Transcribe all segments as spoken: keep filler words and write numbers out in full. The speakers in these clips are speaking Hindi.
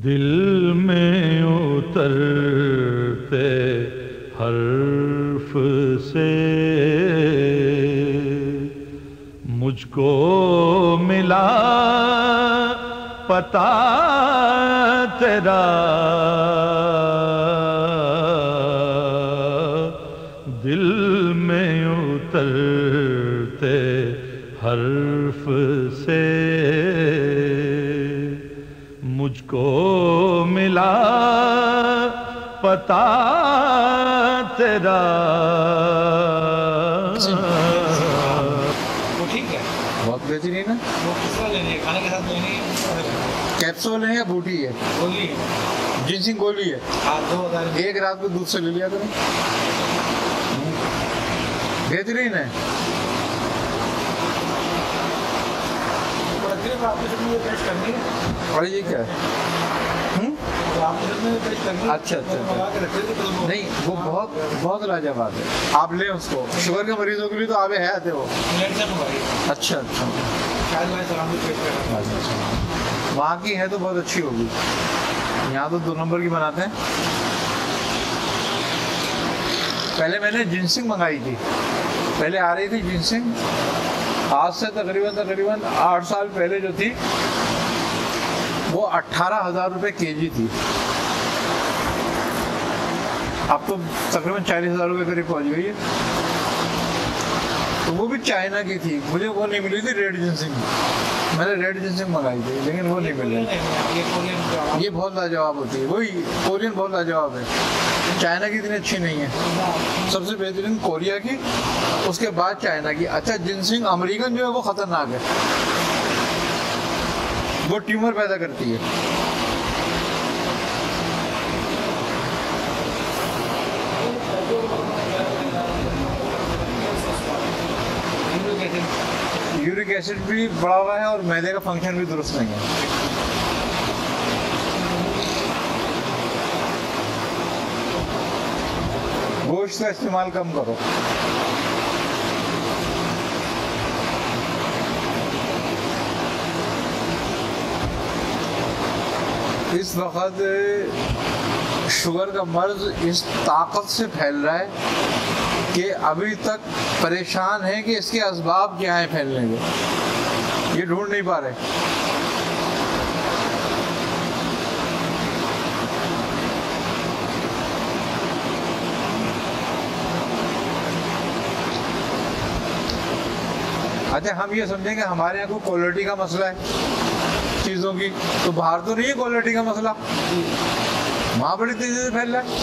دل میں اترتے حرف سے مجھ کو ملا پتہ تیرا، دل میں اترتے حرف سے مجھ کو ملا پتہ تیرا۔ وہ ٹھیک ہے، بہت بہترین ہے۔ وہ کس طرح لینی ہے؟ کھانے کے ساتھ لینی ہے؟ کیپسول ہے یا بوٹی ہے؟ گولی ہے، جنسنگ گولی ہے۔ ہاں دو ہزار ایک رات کو دودھ سے لے لیا کریں، بہترین ہے۔ آپ کے ساتھ میں پیش کرنی ہے اور یہ کیا ہے؟ آپ کے ساتھ میں پیش کرنی ہے۔ اچھا اچھا نہیں، وہ بہت بہت لاجواب ہے، آپ لیں اس کو۔ شوگر کے مریضوں کے لیے تو آب حیات ہے وہ۔ اچھا اچھا، وہاں کی ہے تو بہت اچھی ہوگی، یہاں تو دو نمبر کی بناتے ہیں۔ پہلے میں نے جنسنگ منگائی تھی، پہلے آ رہی تھی جنسنگ، آج سے تقریباً تقریباً آٹھ سال پہلے جو تھی وہ اٹھارہ ہزار روپے کے جی تھی، اب تو تقریباً چالیس ہزار روپے قریب پہنچ گئی ہے۔ تو وہ بھی چائنا کی تھی، مجھے وہ نہیں ملی تھی ریڈ جنسنگ، میں نے ریڈ جنسنگ منگائی تھی لیکن وہ نہیں ملی۔ یہ بہت لاجواب ہوتی ہے، وہی کورین بہت لاجواب ہے، چائنا کی اتنی اچھی نہیں ہے، سب سے بہترین کوریا کی، اس کے بعد چائنا کی۔ اچھا جنسنگ امریکن جو ہے وہ خطرناک ہے، وہ ٹیومر پیدا کرتی ہے۔ یورک ایسڈ بھی بڑا ہوا ہے اور معدے کا فنکشن بھی درست نہیں ہے۔ گوشت کا استعمال کم کرو۔ اس وقت شوگر کا مرض اس طاقت سے پھیل رہا ہے کہ ابھی تک پریشان ہیں کہ اس کے اسباب کیا ہیں پھیلنے کے، یہ ڈھونڈ نہیں پا رہے۔ اچھا ہم یہ سمجھیں کہ ہمارے یہاں کوئی کوالٹی کا مسئلہ ہے چیزوں کی، تو باہر تو نہیں ہے کوالٹی کا مسئلہ، وہاں بڑی تیزی سے پھیل رہا ہے۔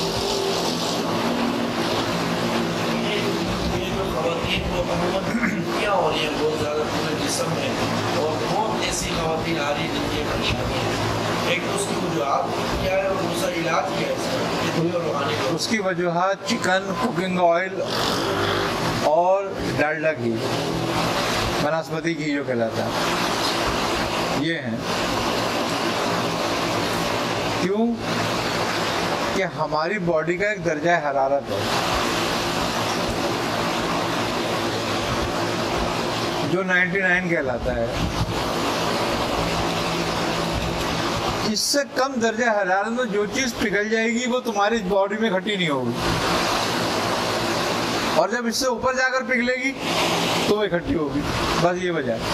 کیا ہو رہی ہے بہت زیادہ پورے جسم میں، اور بہت ایسی خواتین آ رہی ہیں جن کی پریشانی ہے، ایک تو اس کی وجوہات کیا ہے اور دوسرا علاج کیا ہے اس کا، یہ دنیا روحانی کو۔ اس کی وجوہات چکن، کوکنگ آئل اور ڈالڈا گھی، بناسپتی گھی جو کہلاتا ہے، یہ ہیں۔ کیوں کہ ہماری باڈی کا ایک درجہ حرارت ہے جو نائنٹی نائن کہلاتا ہے، اس سے کم درجہ حرارت میں جو چیز پگھل جائے گی وہ تمہاری باڈی میں کھٹی نہیں ہوگی، اور جب اس سے اوپر جا کر پگھلے گی تو وہ اکٹھی ہوگی، بس یہ وجہ ہے۔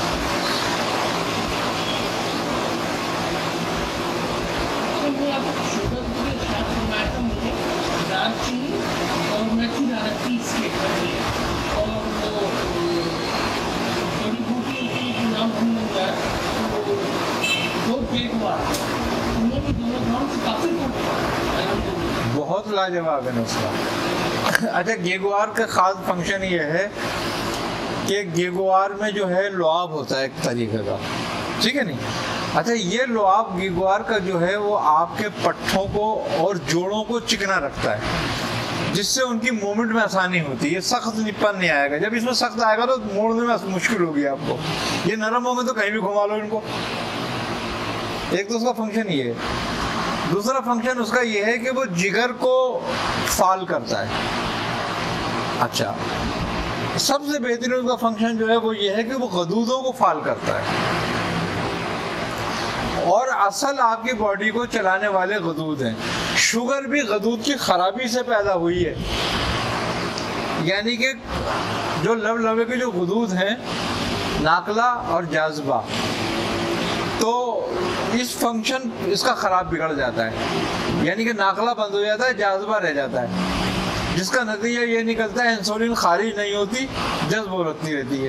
بہت لاجواب ہے نسخہ۔ اچھا گیگوار کا خاص فنکشن یہ ہے کہ گیگوار میں جو ہے لعاب ہوتا ہے ایک طریقے کا، ٹھیک ہے نہیں؟ اچھا یہ لعاب گیگوار کا جو ہے وہ آپ کے پٹھوں کو اور جوڑوں کو چکنا رکھتا ہے، جس سے ان کی مومنٹ میں آسانی ہوتی ہے، یہ سخت نپن نہیں آئے گا۔ جب اس میں سخت آئے گا تو موڑنے میں مشکل ہوگی آپ کو، یہ نرم ہوں گے تو کہیں بھی گھما لو ان کو۔ ایک تو اس کا فنکشن یہ ہے، دوسرا فنکشن اس کا یہ ہے کہ وہ جگر کو فعال کرتا ہے۔ اچھا سب سے بہترین اس کا فنکشن جو ہے وہ یہ ہے کہ وہ غدودوں کو فعال کرتا ہے، اور اصل آپ کی باڈی کو چلانے والے غدود ہیں. شوگر بھی غدود کی خرابی سے پیدا ہوئی ہے. یعنی کہ جو لب لبے کے جو غدود ہیں ناقلہ اور جاذبہ، تو اس فنکشن اس کا خراب بگڑ جاتا ہے. یعنی کہ ناقلہ بند ہو جاتا ہے، جاذبہ رہ جاتا ہے، جس کا نتیجہ یہ نکلتا ہے انسولین خارج نہیں ہوتی، جذب ہوتی رہتی ہے،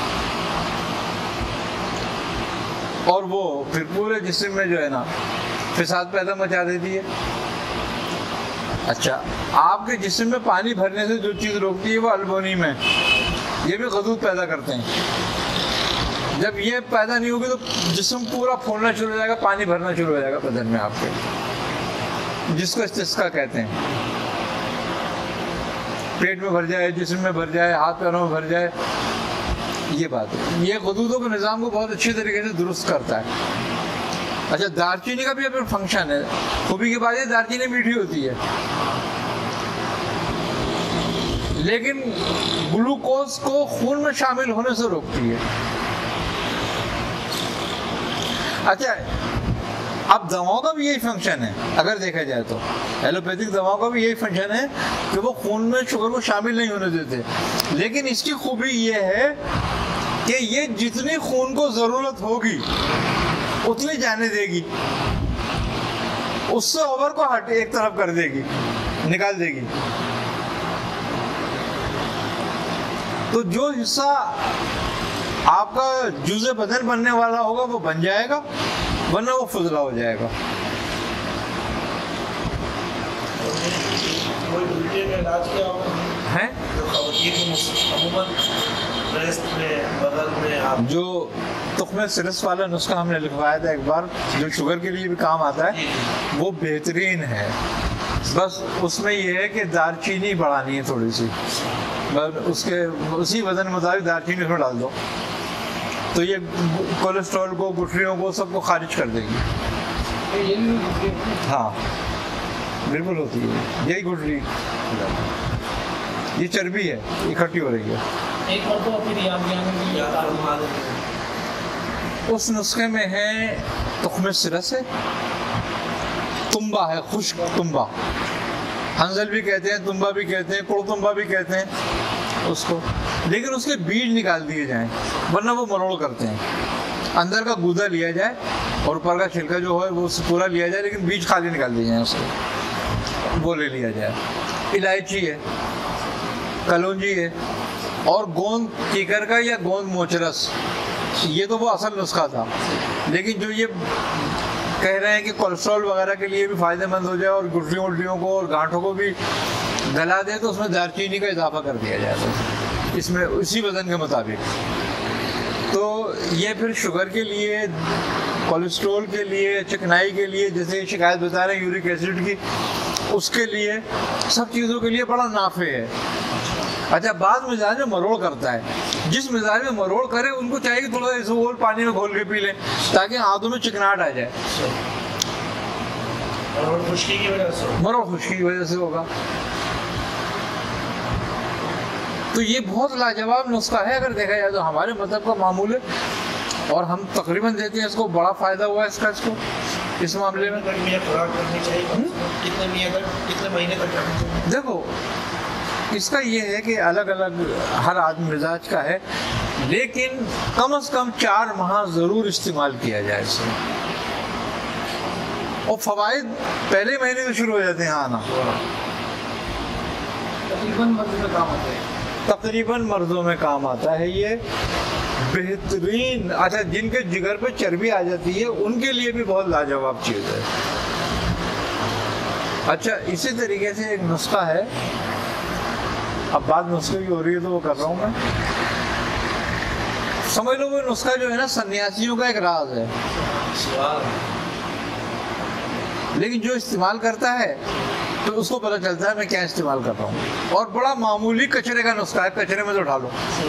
اور وہ پھر پورے جسم میں جو ہے نا فساد پیدا مچا دیتی ہے. اچھا، آپ کے جسم میں پانی بھرنے سے جو چیز روکتی ہے وہ البونیم ہے. یہ بھی غدود پیدا کرتے ہیں. جب یہ پیدا نہیں ہوگی تو جسم پورا پھولنا شروع ہو جائے گا، پانی بھرنا شروع ہو جائے گا بدن میں آپ کے، جس کو استسقا کہتے ہیں. پیٹ میں بھر جائے، جسم میں بھر جائے، ہاتھ پیروں میں بھر جائے، یہ بات ہے. یہ غدودوں کے نظام کو بہت اچھی طریقے سے درست کرتا ہے. اچھا، دارچینی کا بھی اپنا فنکشن ہے. خوبی کی بات ہے دارچینی میٹھی ہوتی ہے، لیکن گلوکوز کو خون میں شامل ہونے سے روکتی ہے. اچھا، اب دواؤں کا بھی یہی فنکشن ہے اگر دیکھا جائے تو. ایلوپیتھک دواؤں کا بھی یہی فنکشن ہے کہ وہ خون میں شوگر کو شامل نہیں ہونے دیتے. لیکن اس کی خوبی یہ ہے کہ یہ جتنی خون کو ضرورت ہوگی اتنی جانے دے گی، اس سے اوور کو ہٹ ایک طرف کر دے گی، نکال دے گی. تو جو حصہ آپ کا جزء بدن بننے والا ہوگا وہ بن جائے گا، ورنہ وہ فضلہ ہو جائے گا. ہیں جو تخمِ سرس والا نسخہ ہم نے لکھوایا تھا ایک بار، جو شوگر کے لیے بھی کام آتا ہے، وہ بہترین ہے. بس اس میں یہ ہے کہ دار چینی بڑھانی ہے تھوڑی سی، بس اس کے اسی وزن مطابق دار چینی اس میں ڈال دو تو یہ کولیسٹرول کو، گٹھلیوں کو، سب کو خارج کر دے گی. ہاں بالکل ہوتی ہے. یہی گٹھلی، یہ چربی ہے اکٹھی ہو رہی ہے. اس نسخے میں ہے تخمِ سرس ہے، تنبا ہے، خشک تنبا، ہنزل بھی کہتے ہیں، تنبا بھی کہتے ہیں، کڑتنبا بھی کہتے ہیں اس کو. لیکن اس کے بیج نکال دیے جائیں ورنہ وہ مروڑ کرتے ہیں. اندر کا گودا لیا جائے اور اوپر کا چھلکا جو ہے وہ پورا لیا جائے، لیکن بیج خالی نکال دیے جائیں اس کو، وہ لے لیا جائے. الائچی ہے، کلونجی ہے، اور گوند کیکر کا یا گوند موچرس، یہ تو وہ اصل نسخہ تھا. لیکن جو یہ کہہ رہے ہیں کہ کولیسٹرول وغیرہ کے لیے بھی فائدہ مند ہو جائے اور گٹھلیوں وٹلیوں کو اور گانٹھوں کو بھی گلا دے، تو اس میں دار چینی کا اضافہ کر دیا جائے گا اس میں اسی وزن کے مطابق. تو یہ پھر شوگر کے لیے، کولیسٹرول کے لیے، چکنائی کے لیے، جیسے شکایت بتا رہے ہیں یورک ایسڈ کی، اس کے لیے، سب چیزوں کے لیے بڑا نافع ہے. اچھا، بعض مزاج میں مروڑ کرتا ہے. جس مزاج میں مروڑ کرے ان کو چاہیے کہ تھوڑا سا اور پانی میں گھول کے پی لیں تاکہ ہاتھوں میں چکناہٹ آ جائے. مروڑ خشکی کی وجہ سے مروڑ خشکی کی وجہ سے ہوگا. تو یہ بہت لاجواب نسخہ ہے اگر دیکھا جائے تو. ہمارے مذہب کا معمول ہے اور ہم تقریباً دیتے ہیں اس کو. بڑا فائدہ ہوا ہے اس کا اس کو اس معاملے میں. دیکھو اس کا یہ ہے کہ الگ الگ ہر آدمی مزاج کا ہے، لیکن کم از کم چار ماہ ضرور استعمال کیا جائے اسے. اور فوائد پہلے مہینے سے شروع ہو جاتے ہیں آنا. تقریباً مرضوں میں کام آتا ہے یہ. بہترین. اچھا، جن کے جگر پہ چربی آ جاتی ہے ان کے لیے بھی بہت لاجواب چیز ہے. اچھا، اسی طریقے سے ایک نسخہ ہے، اب بات نسخے کی ہو رہی ہے تو وہ کر رہا ہوں میں. سمجھ لو وہ نسخہ جو ہے نا سنیاسیوں کا ایک راز ہے، لیکن جو استعمال کرتا ہے تو اس کو پتہ چلتا ہے میں کیا استعمال کر رہا ہوں. اور بڑا معمولی کچرے کا نسخہ ہے، کچرے میں تو اٹھا لو.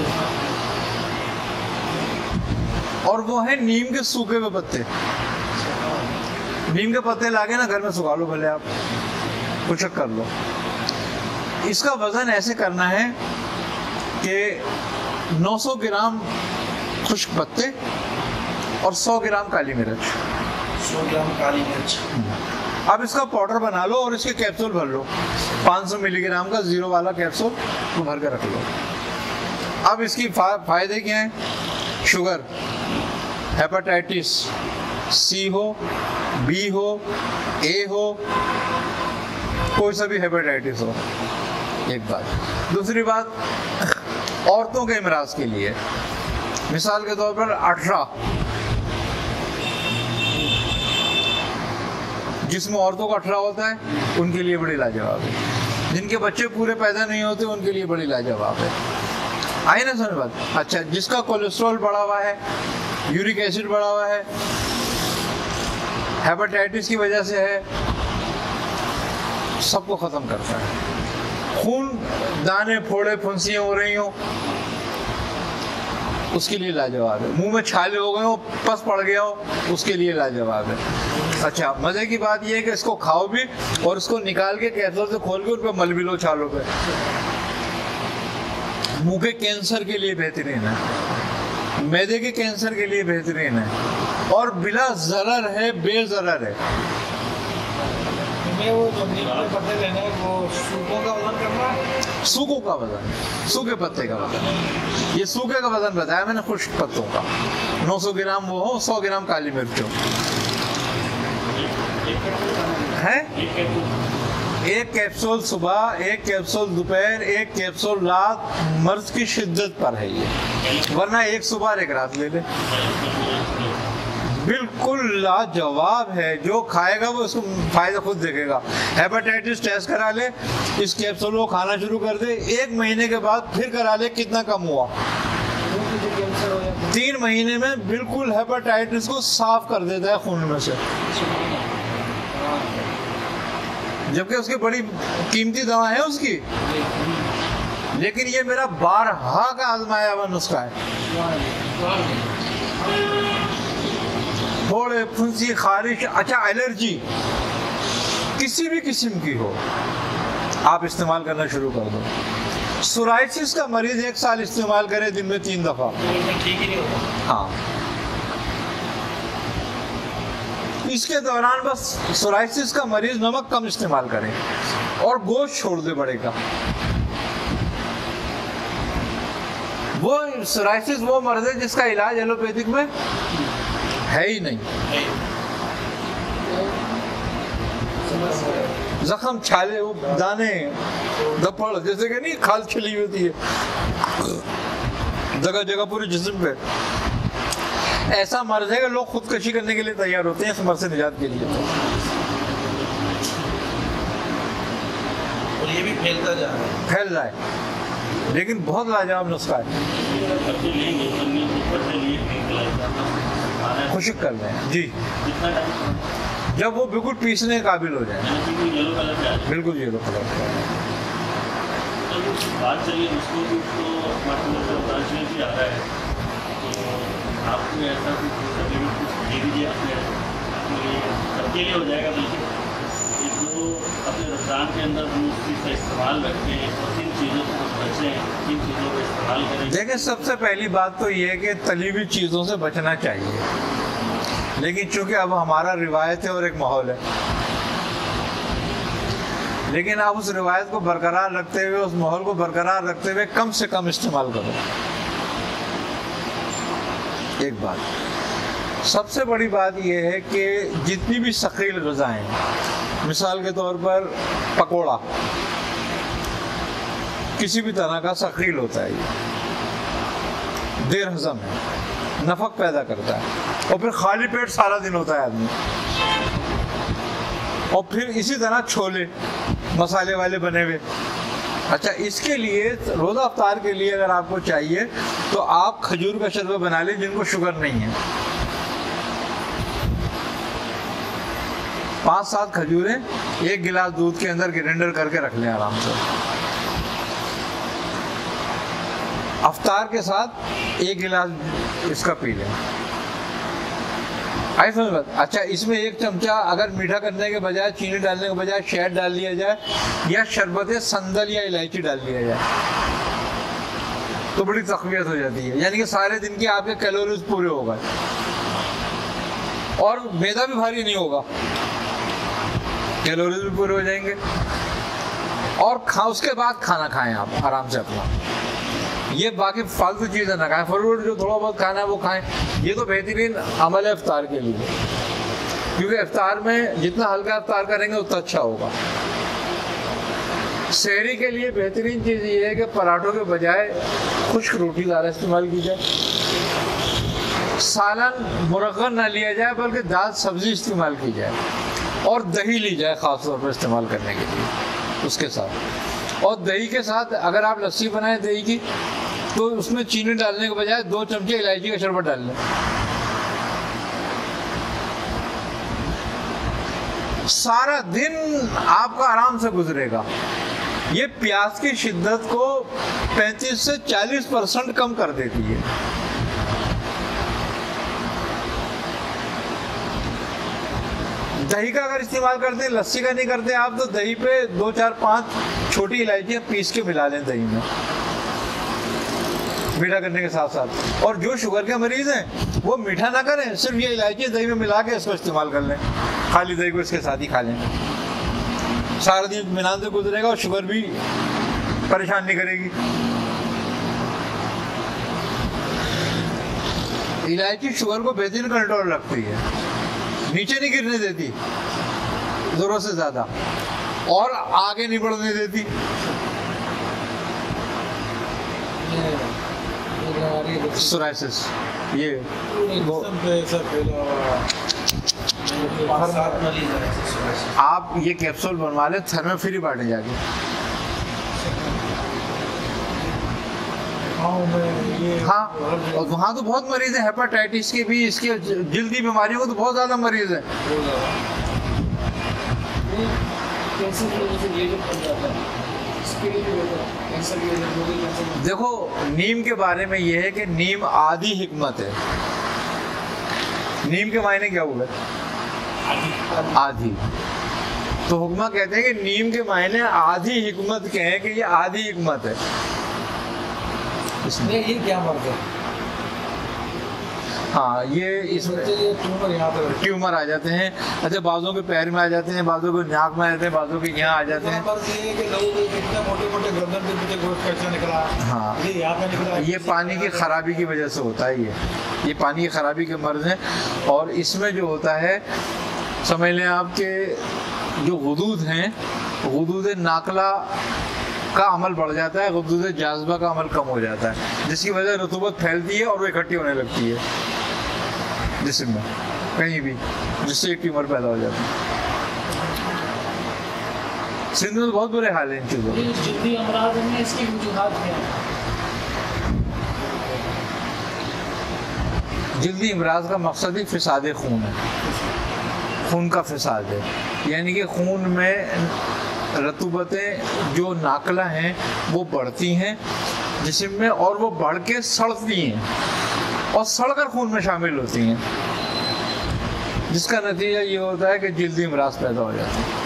اور وہ ہے نیم کے سوکھے ہوئے پتے. نیم کے پتے لا کے نا گھر میں سکھا لو، بھلے آپ خشک کر لو. اس کا وزن ایسے کرنا ہے کہ نو سو گرام خشک پتے اور سو گرام کالی مرچ. सौ ग्राम काली मिर्च। अब इसका पाउडर बना लो और इसके कैप्सूल भर लो, पाँच सौ मिलीग्राम का जीरो वाला कैप्सूल वो भर के रख लो। अब इसकी फा, फायदे क्या हैं? शुगर, हेपेटाइटिस सी हो, बी हो, ए हो, कोई सा भी हेपेटाइटिस हो, एक बात। दूसरी बात, औरतों के इमराज के लिए, मिसाल के तौर पर अठारह, जिसमें औरतों का अठारह होता है उनके लिए बड़ी लाजवाब है। जिनके बच्चे पूरे पैदा नहीं होते उनके लिए बड़ी लाजवाब है। आई ना समझ बात? अच्छा, जिसका कोलेस्ट्रॉल बढ़ा हुआ है, यूरिक एसिड बढ़ा हुआ है, हेपेटाइटिस की वजह से है, सबको खत्म करता है। खून, दाने, फोड़े, फुंसियाँ हो रही हो, उसके लिए लाजवाब है। मुंह में छाले हो गए हो, पस पड़ गया हो, उसके लिए लाजवाब है। अच्छा, मजे की बात यह है कि इसको खाओ भी और इसको निकाल के कैप्सूल से खोल के उन पे मल भी लो छालों पे। मुंह के कैंसर के लिए बेहतरीन है, मैदे के कैंसर के लिए बेहतरीन है और बिला ज़रर है, बेज़रर है। वो जो नीम के पत्ते लेने हैं, वो सूखों का वजन करना है, सूखों का वजन, सूखे पत्ते का वजन। ये सूखे का वजन बताया मैंने, खुश्क पत्तों का। नौ सौ ग्राम वो हो, सौ ग्राम काली मिर्च हो है। एक कैप्सूल सुबह, एक कैप्सूल दोपहर, एक कैप्सूल रात, मर्ज की शिद्दत पर है ये, वरना एक सुबह एक रात ले ले। बिल्कुल लाजवाब है, जो खाएगा वो उसको फायदा खुद देखेगा। हेपेटाइटिस टेस्ट करा ले, इस कैप्सूल को खाना शुरू कर दे, एक महीने के बाद फिर करा ले कितना कम हुआ। तीन महीने में बिल्कुल हेपेटाइटिस को साफ कर देता है खून में से, जबकि उसकी बड़ी कीमती दवा है उसकी, लेकिन ये मेरा बारहा का आजमाया हुआ नुस्खा है। फोड़े, फुंसी, खारिश, अच्छा एलर्जी किसी भी किस्म की हो, आप इस्तेमाल करना शुरू कर दो। सोराइसिस का मरीज एक साल इस्तेमाल करे दिन में तीन दफा, ठीक ही नहीं होता। हाँ, इसके दौरान बस सोराइसिस का मरीज नमक कम इस्तेमाल करे और गोश्त छोड़ दे बढ़ेगा। वो सोराइसिस वो मर्ज है जिसका इलाज एलोपैथिक में है ही नहीं। जख्म, छाले, वो दाने, दपड़, जैसे कि नहीं खाल छिली होती है जगह जगह पूरे जिस्म पे, ऐसा मर्ज है कि लोग खुदकशी करने के लिए तैयार होते हैं इस मर्ज से निजात के लिए। और ये भी फैलता जा रहा है, फैल जाए, लेकिन बहुत लाजवाब नुस्खा है। खुश्क कर लें जी, जब वो बिल्कुल पीसने के काबिल हो जाए, बिल्कुल येलो कलर का। बात चलिए उसको भी तो आ रहा है, तो आपको ऐसा कुछ दे दीजिए अपने सबके लिए हो जाएगा। बिल्कुल जो अपने रमज़ान के अंदर हम उस चीज़ का इस्तेमाल रखें और किन चीज़ों से बचें, किन चीज़ों का इस्तेमाल करें। देखिए, सबसे पहली बात तो ये है कि तली हुई चीज़ों से बचना चाहिए, लेकिन चूंकि अब हमारा रिवायत है और एक माहौल है, लेकिन आप उस रिवायत को बरकरार रखते हुए, उस माहौल को बरकरार रखते हुए कम से कम इस्तेमाल करो। एक बात, सबसे बड़ी बात यह है कि जितनी भी सकील ग़िज़ाएं, मिसाल के तौर पर पकोड़ा किसी भी तरह का सकील होता है, ये देर हज़म है, नफक पैदा करता है, और फिर खाली पेट सारा दिन होता है आदमी। और फिर इसी तरह छोले मसाले वाले बने हुए। अच्छा, इसके लिए रोज़ा अफ्तार के लिए अगर आपको चाहिए तो आप खजूर का शरबत बना लें जिनको शुगर नहीं है। पाँच सात खजूरें एक गिलास दूध के अंदर ग्राइंडर करके रख लें आराम से। अफ्तार के साथ एक गिलास इसका पी लें। आई समझ बात? अच्छा, इसमें एक चमचा अगर मीठा करने के बजाय, चीनी डालने के बजाय शहद डाल दिया जाए या शरबत संदल या इलायची डाल दिया जाए तो बड़ी तक़वियत हो जाती है, यानी कि सारे दिन के आपके कैलोरीज पूरे हो गए। اور میدا بھی بھاری نہیں ہوگا، کیلوریز بھی پورے ہو جائیں گے. اور کھا اس کے بعد کھانا کھائیں آپ آرام سے اپنا. یہ باقی فالتو چیزیں نہ کھائیں، فروٹ جو تھوڑا بہت کھانا ہے وہ کھائیں. یہ تو بہترین عمل ہے افطار کے لیے، کیونکہ افطار میں جتنا ہلکا افطار کریں گے اتنا اچھا ہوگا. سحری کے لیے بہترین چیز یہ ہے کہ پراٹھوں کے بجائے خشک روٹی زیادہ استعمال کی جائے. سالن مرغن نہ لیا جائے بلکہ دال سبزی استعمال کی جائے، اور دہی لی جائے خاص طور پر استعمال کرنے کے لیے اس کے ساتھ. اور دہی کے ساتھ اگر آپ لسی بنائیں دہی کی تو اس میں چینی ڈالنے کے بجائے دو چمچے الائچی کا شربت ڈال لیں. سارا دن آپ کا آرام سے گزرے گا. یہ پیاس کی شدت کو پینتیس سے چالیس پرسنٹ کم کر دیتی ہے. دہی کا اگر استعمال کرتے ہیں، لسی کا نہیں کرتے آپ، تو دہی پہ دو چار پانچ چھوٹی الائچیاں پیس کے ملا لیں دہی میں میٹھا کرنے کے ساتھ ساتھ. اور جو شوگر کے مریض ہیں وہ میٹھا نہ کریں، صرف یہ الائچی دہی میں ملا کے اس کو استعمال کر لیں. خالی دہی کو اس کے ساتھ ہی کھا لیں. سارا دن اطمینان سے گزرے گا اور شوگر بھی پریشان نہیں کرے گی. الائچی شوگر کو بہترین کنٹرول رکھتی ہے، نیچے نہیں گرنے دیتی ضرورت سے زیادہ، اور آگے نہیں بڑھنے دیتی. سورائسس یہ آپ یہ کیپسول بنوا لیں، تھرمو فری بانٹے جا کے. ہاں اور وہاں تو بہت مریض ہیں، ہیپاٹائٹس کے بھی، اس کے جلدی بیماریوں کو تو بہت زیادہ مریض ہیں. دیکھو نیم کے بارے میں یہ ہے کہ نیم آدھی حکمت ہے. نیم کے معنی کیا ہوئے؟ آدھی. تو حکمہ کہتے ہیں کہ نیم کے معنی آدھی حکمت کے ہیں، کہ یہ آدھی حکمت ہے. یہ کیا مرض ہے؟ ہاں یہ اس میں ٹیومر آ جاتے ہیں. اچھا بعضوں کے پیر میں آ جاتے ہیں، بعضوں کے ناک میں آ جاتے ہیں، بعضوں کے یہاں آ جاتے ہیں. ہاں یہ پانی کی خرابی کی وجہ سے ہوتا ہے. یہ یہ پانی کی خرابی کے مرض ہیں. اور اس میں جو ہوتا ہے سمجھ لیں آپ کے جو غدود ہیں، غدود ناقلہ کا عمل بڑھ جاتا ہے، غدود جاذبہ کا عمل کم ہو جاتا ہے، جس کی وجہ سے رطوبت پھیلتی ہے اور وہ اکٹھی ہونے لگتی ہے جسم میں کہیں بھی، جس سے ایک ٹیومر پیدا ہو جاتا ہے. سندھ میں بہت برے حال ہیں ان چیزوں کے. جلدی امراض میں اس کی وجوہات کیا ہیں؟ جلدی امراض کا مقصد ہی فساد خون ہے، خون کا فساد ہے. یعنی کہ خون میں رطوبتیں جو ناقلہ ہیں وہ بڑھتی ہیں جسم میں، اور وہ بڑھ کے سڑتی ہیں اور سڑ کر خون میں شامل ہوتی ہیں، جس کا نتیجہ یہ ہوتا ہے کہ جلدی امراض پیدا ہو جاتے ہیں،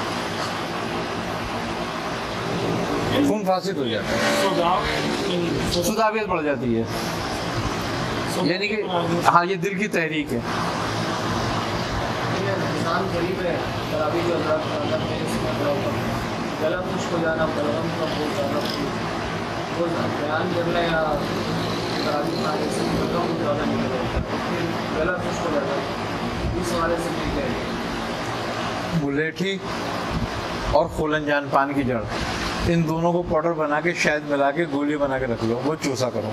خون فاسد ہو جاتا ہے، سوداویت بڑھ جاتی ہے. یعنی کہ ہاں یہ دل کی تحریک ہے. گلا خشک ہو جانا، بلغم کا بہت زیادہ وہ بیان کرنا یا خرابی کھانے سے بلغم زیادہ نکل جاتا ہے، پھر گلا خشک ہو جاتا ہے. اس حوالے سے ٹھیک ہے. ملیٹھی اور خولن جان پان کی جڑ، ان دونوں کو پاؤڈر بنا کے شہد ملا کے گولی بنا کے رکھ لو، وہ چوسا کرو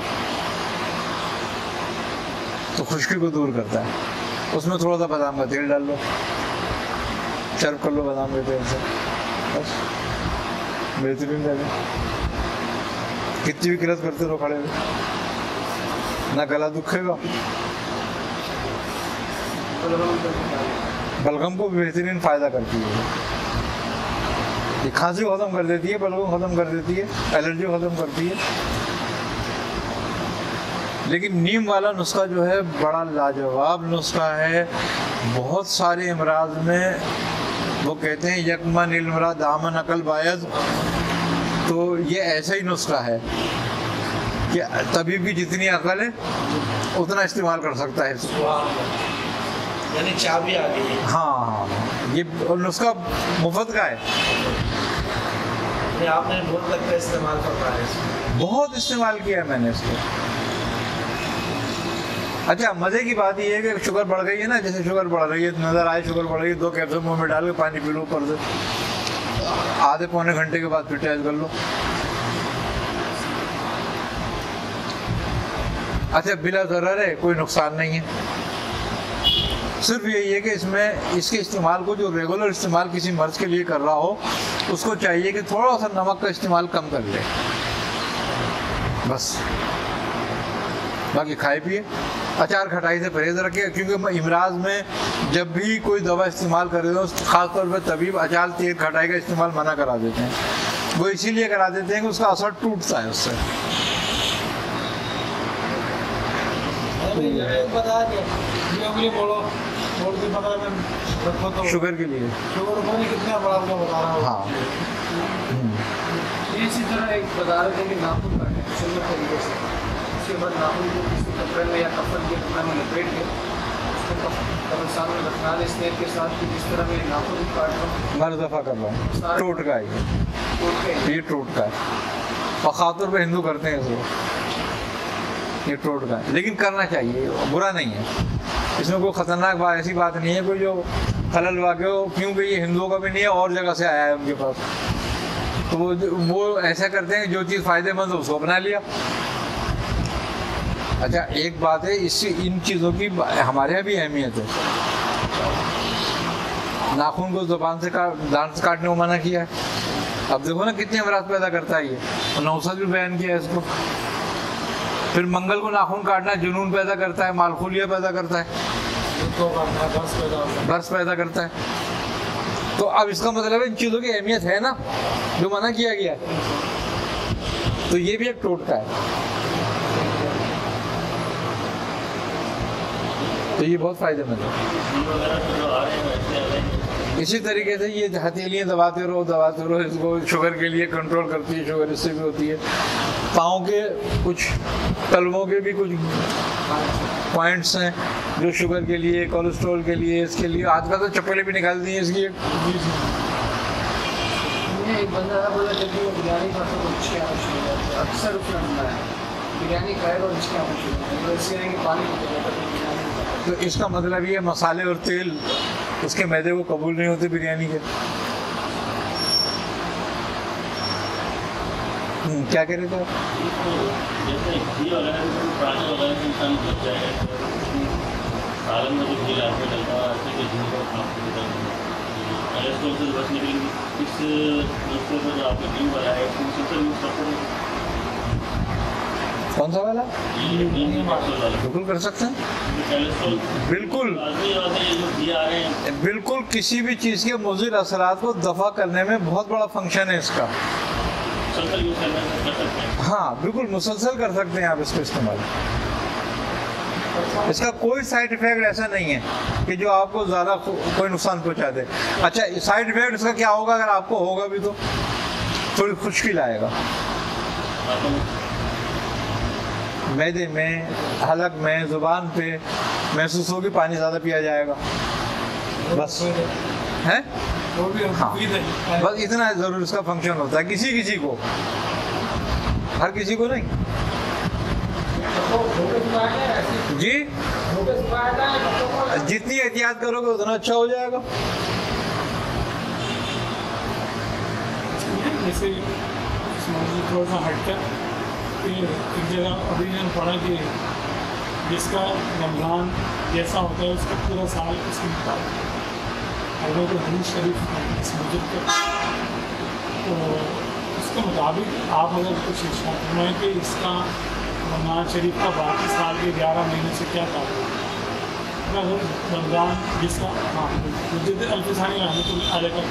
تو خشکی کو دور کرتا ہے. اس میں تھوڑا سا بادام کا تیل ڈال لو، چرب کر لو بادام کے تیل سے، بس بہترین رہے. کتنی بھی کرت کرتے رہو کھڑے ہوئے، نہ گلا دکھے گا. بلغم کو بہترین فائدہ کرتی ہے. یہ کھانسی کو ختم کر دیتی ہے، بلغم ختم کر دیتی ہے، الرجی کو ختم کرتی ہے. لیکن نیم والا نسخہ جو ہے بڑا لاجواب نسخہ ہے. بہت سارے امراض میں وہ کہتے ہیں یکمن المرا دامن عقل باعث، تو یہ ایسا ہی نسخہ ہے کہ طبیب کی جتنی عقل ہے اتنا استعمال کر سکتا ہے. یعنی چابی آ گئی ہے. ہاں ہاں یہ نسخہ مفت کا ہے. آپ نے بہت تک کا استعمال کرنا ہے اس میں. بہت استعمال کیا ہے میں نے اس کو. اچھا مزے کی بات یہ ہے کہ شوگر بڑھ گئی ہے نا, جیسے شوگر بڑھ رہی ہے نظر آئے شوگر بڑھ رہی ہے, دو کیپسول منہ میں ڈال کے پانی پی لو اوپر سے, آدھے پونے گھنٹے کے بعد پھر ٹیسٹ کر لو. اچھا بلا ضرر ہے, کوئی نقصان نہیں ہے. صرف یہی ہے کہ اس میں اس کے استعمال کو جو ریگولر استعمال کسی مرض کے لیے کر رہا ہو اس کو چاہیے کہ تھوڑا سا نمک کا استعمال کم کر لے بس. باقی کھائے پیے, اچار کھٹائی سے پرہیز رکھے, کیونکہ امراض میں جب بھی کوئی دوا استعمال کر رہے ہو خاص طور پہ طبیب اچار تیز کھٹائی کا استعمال منع کرا دیتے ہیں. وہ اسی لیے کرا دیتے ہیں کہ اس کا اثر ٹوٹتا ہے اس سے. شوگر کے لیے کتنا بڑا آپ کو بتا رہا ہوں. ہاں اسی طرح ایک بتا رہے تھے کہ ناخن کاٹے سنت طریقے سے, اس کے بعد ناخن کو کسی کپڑے میں یا کفن کے کپڑے میں لپیٹ کے اس کو قبرستان میں رکھنا ہے اس نیت کے ساتھ کہ جس طرح میں ناخن کاٹ رہا ہوں ہر دفعہ کر رہا ہوں. ٹوٹ کا ہے یہ ٹوٹ کا ہے, بخاطر پہ ہندو کرتے ہیں اس کو, یہ ٹوٹ کا ہے. لیکن کرنا چاہیے, برا نہیں ہے, اس میں کوئی خطرناک بات ایسی بات نہیں ہے کوئی جو خلل واقع ہو, کیونکہ یہ ہندوؤں کا بھی نہیں ہے, اور جگہ سے آیا ہے ان کے پاس. تو وہ وہ ایسا کرتے ہیں جو چیز فائدے مند ہو اس کو اپنا لیا. اچھا ایک بات ہے, اس ان چیزوں کی ہمارے یہاں بھی اہمیت ہے. ناخن کو زبان سے دانت سے کاٹنے کو منع کیا ہے. اب دیکھو نا کتنے امراض پیدا کرتا ہے یہ, نوسط بھی بیان کیا ہے اس کو. پھر منگل کو ناخن کاٹنا جنون پیدا کرتا ہے, مالخولیہ پیدا کرتا ہے, برس پیدا کرتا ہے. تو اب اس کا مطلب ہے ان چیزوں کی اہمیت ہے نا جو منع کیا گیا ہے, تو یہ بھی ایک ٹوٹکا ہے. تو یہ بہت فائدہ مند ہے. اسی طریقے سے یہ ہتھیلیاں دباتے رہو دباتے رہو, اس کو شوگر کے لیے کنٹرول کرتی ہے, شوگر اس سے بھی ہوتی ہے. پاؤں کے کچھ تلووں کے بھی کچھ پوائنٹس ہیں جو شوگر کے لیے, کولیسٹرول کے لیے, اس کے لیے. آج کل تو چپلیں بھی نکال دی ہیں اس کی. ایک بندہ ہے بولا جب وہ بریانی کھاتا تو اس کی آنکھ شروع ہو جاتی ہے, اکثر اس میں ہے بریانی کھائے گا اور اس کی آنکھ شروع ہو جاتی ہے, اس لیے کہ پانی پیتا ہے. تو اس کا مطلب یہ مسالے اور تیل اس کے میدے کو قبول نہیں ہوتے بریانی کے. کیا کہہ رہے تھے آپ؟ جیسے گھی وغیرہ پراٹھے وغیرہ سے انسان بچ جائے گا, سالن میں جو گھی لاتے ڈلتا ہے ایسے کہ گھی کو کولسٹرول سے بچنے کے لیے اس نسخے میں جو آپ نے گھی والا ہے مسلسل یوز کرتے ہیں. کون سا والا؟ بالکل کر سکتے ہیں, بالکل بالکل. کسی بھی چیز کے مضر اثرات کو دفع کرنے میں بہت بڑا فنکشن ہے اس کا. ہاں بالکل مسلسل کر سکتے ہیں آپ اس کو استعمال. اس کا کوئی سائڈ افیکٹ ایسا نہیں ہے کہ جو آپ کو زیادہ کوئی نقصان پہنچا دے. اچھا سائڈ افیکٹ اس کا کیا ہوگا, اگر آپ کو ہوگا بھی تو تھوڑی خشکی لائے گا معدے میں, حلق میں, زبان پہ محسوس ہوگی, پانی زیادہ پیا جائے گا بس ہے. ہاں بس اتنا ضرور اس کا فنکشن ہوتا ہے. کسی کسی کو, ہر کسی کو نہیں. جی جتنی احتیاط کرو گے اتنا اچھا ہو جائے گا. تھوڑا سا ہٹ کر ایک جگہ ابھی نے پڑھا کہ جس کا رمضان جیسا ہوتا ہے اس کا پورا سال اس کے مطابق اگر کوئی حدیث شریف اس مسجد کا تو اس کے مطابق آپ اگر کچھ ارشاد فرمائیں کہ اس کا رمضان شریف کا باقی سال کے گیارہ مہینے سے کیا تعلق ہے. اگر رمضان جس کا ہاں مسجد الفسانی رحمۃ اللہ علیہ کا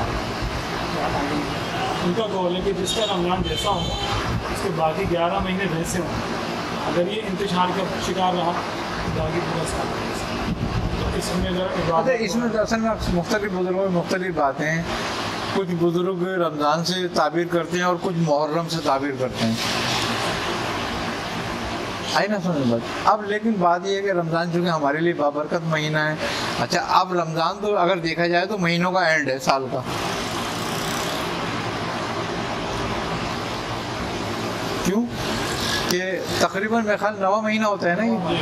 ان کا قول ہے کہ جس کا رمضان جیسا ہوگا اس کے باقی گیارہ مہینے ویسے ہوں. اگر یہ انتشار کا شکار رہا باقی پورا سال. تو اس میں اگر اس میں اصل میں مختلف بزرگوں میں مختلف باتیں ہیں. کچھ بزرگ رمضان سے تعبیر کرتے ہیں اور کچھ محرم سے تعبیر کرتے ہیں. آئی نا سمجھ بات. اب لیکن بات یہ ہے کہ رمضان چونکہ ہمارے لیے بابرکت مہینہ ہے. اچھا اب رمضان تو اگر دیکھا جائے تو مہینوں کا اینڈ ہے سال کا. کیوں کہ تقریباً میرے خیال نواں مہینہ ہوتا ہے نا یہ.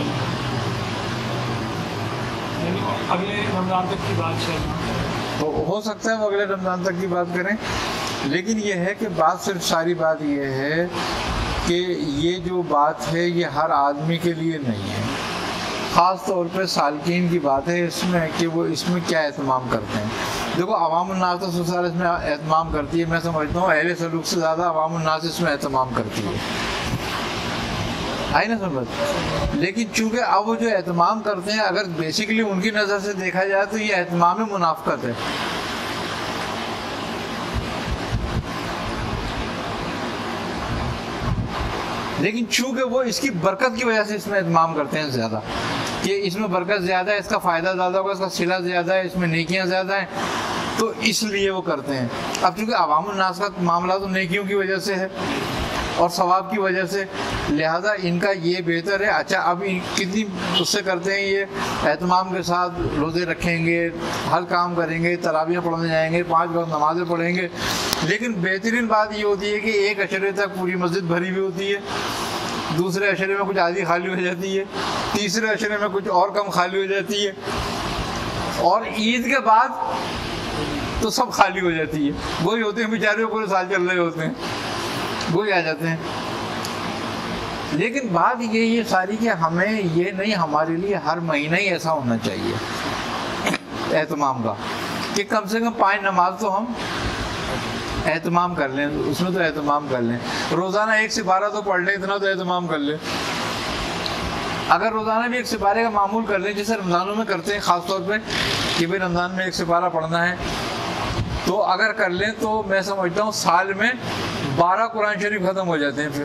اگلے رمضان تک کی بات ہے تو ہو سکتا ہے وہ اگلے رمضان تک کی بات کریں. لیکن یہ ہے کہ بات صرف ساری بات یہ ہے کہ یہ جو بات ہے یہ ہر آدمی کے لیے نہیں ہے. خاص طور پہ سالکین کی بات ہے اس میں کہ وہ اس میں کیا اہتمام کرتے ہیں. دیکھو عوام الناس تو سسال اس میں اہتمام کرتی ہے. میں سمجھتا ہوں اہل سلوک سے زیادہ عوام الناس اس میں اہتمام کرتی ہے. آئی نا سمجھ. لیکن چونکہ اب وہ جو اہتمام کرتے ہیں اگر بیسیکلی ان کی نظر سے دیکھا جائے تو یہ اہتمام منافقت ہے. لیکن چونکہ وہ اس کی برکت کی وجہ سے اس میں اہتمام کرتے ہیں زیادہ کہ اس میں برکت زیادہ ہے, اس کا فائدہ زیادہ ہوگا, اس کا صلہ زیادہ ہے, اس میں نیکیاں زیادہ ہیں, تو اس لیے وہ کرتے ہیں. اب چونکہ عوام الناس کا معاملہ تو نیکیوں کی وجہ سے ہے اور ثواب کی وجہ سے, لہذا ان کا یہ بہتر ہے. اچھا اب کتنی اس سے کرتے ہیں یہ اہتمام کے ساتھ روزے رکھیں گے, ہر کام کریں گے, تراویح پڑھنے جائیں گے, پانچ وقت نمازیں پڑھیں گے. لیکن بہترین بات یہ ہوتی ہے کہ ایک عشرے تک پوری مسجد بھری ہوئی ہوتی ہے, دوسرے عشرے میں کچھ آدھی خالی ہو جاتی ہے, تیسرے عشرے میں کچھ اور کم خالی ہو جاتی ہے, اور عید کے بعد تو سب خالی ہو جاتی ہے. وہی ہوتے ہیں بیچارے پورے سال چل رہے ہوتے ہیں, وہی آ جاتے ہیں. لیکن بات یہ یہ ساری کہ ہمیں یہ نہیں, ہمارے لیے ہر مہینہ ہی ایسا ہونا چاہیے اہتمام کا کہ کم سے کم پانچ نماز تو ہم اہتمام کر لیں, اس میں تو اہتمام کر لیں. روزانہ ایک سپارہ تو پڑھ لیں, اتنا تو اہتمام کر لیں. اگر روزانہ بھی ایک سپارے کا معمول کر لیں جیسے رمضانوں میں کرتے ہیں خاص طور پہ کہ بھائی رمضان میں ایک سپارہ پڑھنا ہے, تو اگر کر لیں تو میں سمجھتا ہوں سال میں بارہ قرآن شریف ختم ہو جاتے ہیں. پھر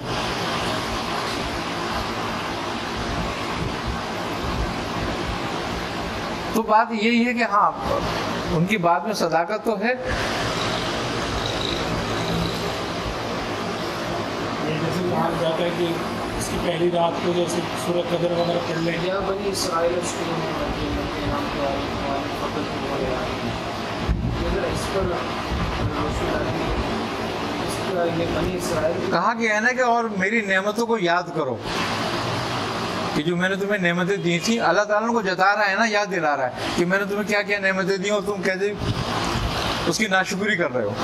تو بات یہی ہے کہ ہاں ان کی بات میں صداقت تو ہے. جیسے کہا جاتا ہے کہ اس کی پہلی رات کو جیسے سورۃ قدر وغیرہ پڑھ لیں. یا بنی اسرائیل اس کے نام کے فقط ہو گیا اس پر بنی اسرائیل کہا گیا ہے نا کہ اور میری نعمتوں کو یاد کرو کہ جو میں نے تمہیں نعمتیں دی تھیں. اللہ تعالیٰ کو جتا رہا ہے نا, یاد دلا رہا ہے کہ میں نے تمہیں کیا کیا نعمتیں دی اور تم کیسے اس کی ناشکری کر رہے ہو.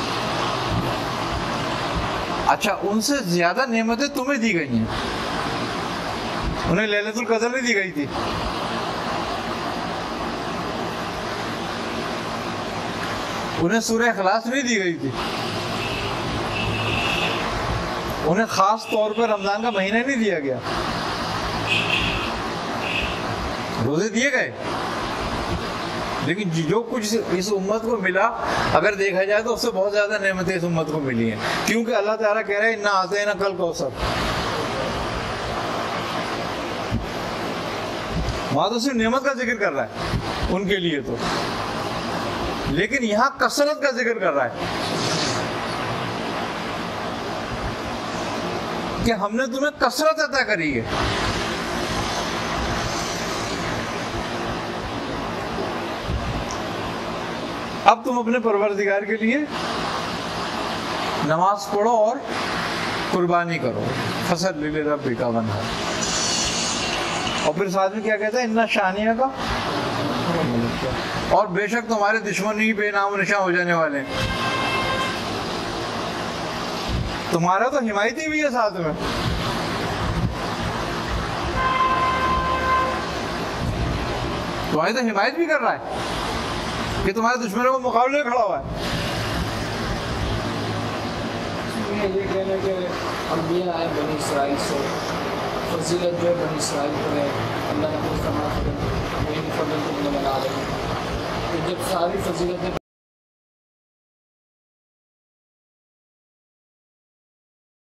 اچھا ان سے زیادہ نعمتیں تمہیں دی گئی ہیں, انہیں لیلۃ القدر نہیں دی گئی تھی. انہیں سورہ اخلاص نہیں دی گئی تھی. انہیں خاص طور پہ رمضان کا مہینہ نہیں دیا گیا. روزے دیے گئے لیکن جو کچھ اس امت کو ملا اگر دیکھا جائے تو اس سے بہت زیادہ نعمتیں اس امت کو ملی ہیں, کیونکہ اللہ تعالیٰ کہہ رہے ہیں انا اعطیناک الکوثر. وہاں تو صرف نعمت کا ذکر کر رہا ہے ان کے لیے تو, لیکن یہاں کثرت کا ذکر کر رہا ہے کہ ہم نے تمہیں کثرت عطا کری ہے. اب تم اپنے پروردگار کے لیے نماز پڑھو اور قربانی کرو. فصل لربک وانحر. اور پھر ساتھ میں کیا کہتا ہے انا شانیہ کا, اور بے شک تمہارے دشمن ہی بے نام و نشاں ہو جانے والے ہیں. تمہارا تو حمایتی بھی ہے ساتھ میں. تمہاری تو حمایت بھی کر رہا ہے کہ تمہارے دشمنوں کو مقابلے میں کھڑا ہوا ہے. یہ کہنا کہ انبیاء آئے بنی اسرائیل سے, فضیلت جو ہے بنی اسرائیل کو ہے. اللہ نے فرمایا فضل وہی فضل تم نے بنا رہے ہیں. جب ساری فضیلتیں